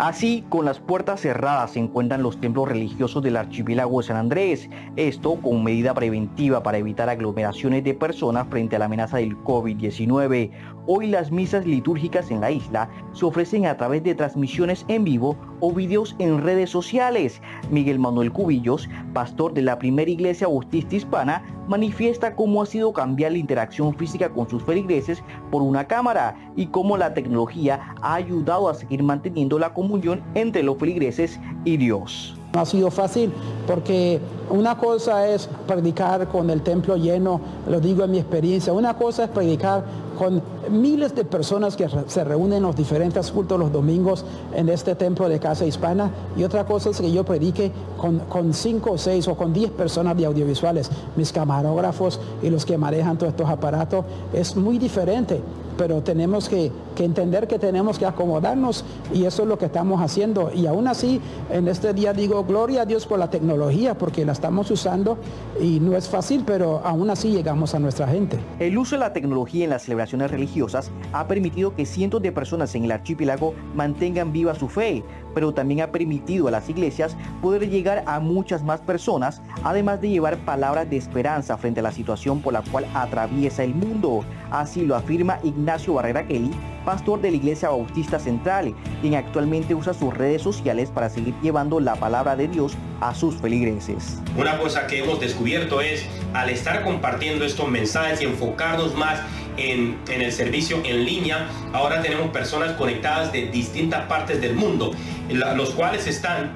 Así, con las puertas cerradas se encuentran los templos religiosos del archipiélago de San Andrés, esto con medida preventiva para evitar aglomeraciones de personas frente a la amenaza del COVID-19. Hoy las misas litúrgicas en la isla se ofrecen a través de transmisiones en vivo o videos en redes sociales. Miguel Manuel Cubillos, pastor de la primera iglesia bautista hispana, manifiesta cómo ha sido cambiar la interacción física con sus feligreses por una cámara y cómo la tecnología ha ayudado a seguir manteniendo la comunión entre los feligreses y Dios. No ha sido fácil porque una cosa es predicar con el templo lleno, lo digo en mi experiencia, una cosa es predicar con miles de personas que se reúnen en los diferentes cultos los domingos en este templo de Casa Hispana, y otra cosa es que yo predique con 5 o 6 o con 10 personas de audiovisuales, mis camarógrafos y los que manejan todos estos aparatos. Es muy diferente, pero tenemos que entender que tenemos que acomodarnos, y eso es lo que estamos haciendo. Y aún así, en este día digo gloria a Dios por la tecnología, porque la estamos usando y no es fácil, pero aún así llegamos a nuestra gente. El uso de la tecnología en las celebraciones religiosas ha permitido que cientos de personas en el archipiélago mantengan viva su fe, pero también ha permitido a las iglesias poder llegar a muchas más personas, además de llevar palabras de esperanza frente a la situación por la cual atraviesa el mundo. Así lo afirma Ignacio Barrera Kelly, pastor de la Iglesia Bautista Central, quien actualmente usa sus redes sociales para seguir llevando la palabra de Dios a sus feligreses. Una cosa que hemos descubierto es, al estar compartiendo estos mensajes y enfocarnos más en el servicio en línea, ahora tenemos personas conectadas de distintas partes del mundo, los cuales están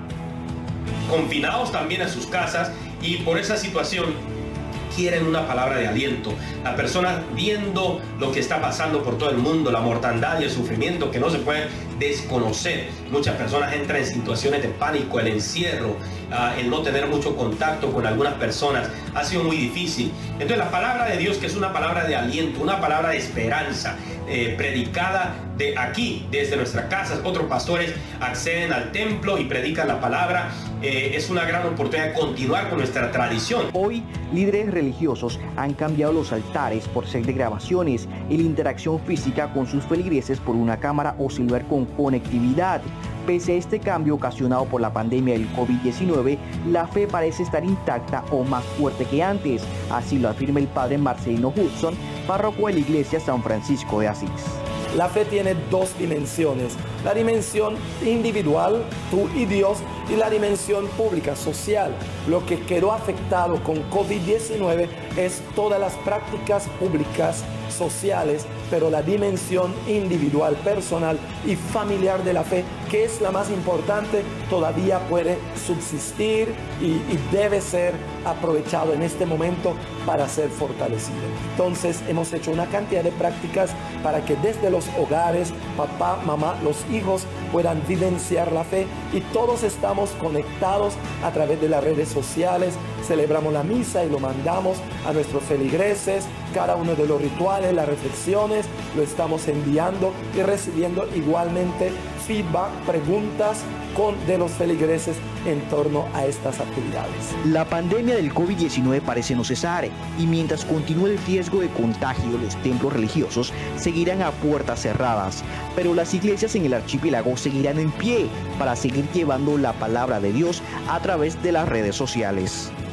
confinados también a sus casas, y por esa situación quieren una palabra de aliento. La persona viendo lo que está pasando por todo el mundo, la mortandad y el sufrimiento que no se pueden desconocer. Muchas personas entran en situaciones de pánico, el encierro, el no tener mucho contacto con algunas personas ha sido muy difícil. Entonces la palabra de Dios, que es una palabra de aliento, una palabra de esperanza, predicada de aquí, desde nuestras casas. Otros pastores acceden al templo y predican la palabra. Es una gran oportunidad de continuar con nuestra tradición. Hoy, líderes religiosos han cambiado los altares por set de grabaciones y la interacción física con sus feligreses por una cámara o celular con conectividad. Pese a este cambio ocasionado por la pandemia del COVID-19, la fe parece estar intacta o más fuerte que antes. Así lo afirma el padre Marcelino Hudson, párroco de la iglesia San Francisco de Asís. La fe tiene dos dimensiones: la dimensión individual, tú y Dios, y la dimensión pública, social. Lo que quedó afectado con COVID-19 es todas las prácticas públicas, sociales, pero la dimensión individual, personal y familiar de la fe, que es la más importante, todavía puede subsistir y debe ser aprovechado en este momento para ser fortalecido. Entonces hemos hecho una cantidad de prácticas para que desde los hogares, papá, mamá, los hijos puedan vivenciar la fe, y todos estamos conectados a través de las redes sociales. Celebramos la misa y lo mandamos a nuestros feligreses. Cada uno de los rituales, las reflexiones, lo estamos enviando y recibiendo igualmente feedback, preguntas de los feligreses en torno a estas actividades. La pandemia del COVID-19 parece no cesar, y mientras continúe el riesgo de contagio, los templos religiosos seguirán a puertas cerradas, pero las iglesias en el archipiélago seguirán en pie para seguir llevando la palabra de Dios a través de las redes sociales.